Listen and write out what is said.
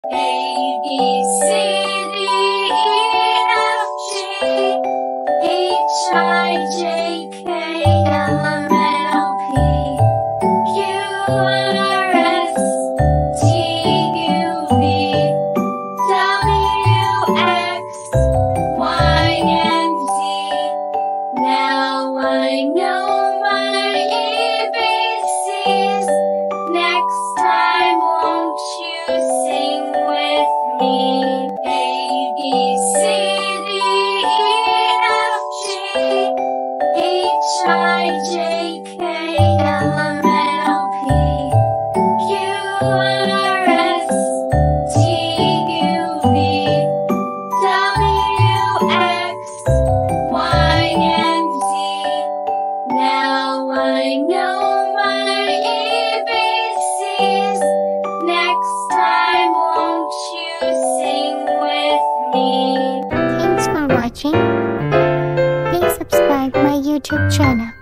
A, B, C, D, E, F, G, H, I, J, K, L, M, N, O, P, Q, R, S, T, U, V, W, X, Y, and Z. Now I know my ABCs. Next time, won't you sing with me? A, B, C, D, E, F, G, H, I, J, K, L, M, N, O, P, Q, R, S, T, U, V, W, X, Y, and Z. Now I know my ABCs. Next time, won't you sing with me? Thanks for watching. Please subscribe my YouTube channel.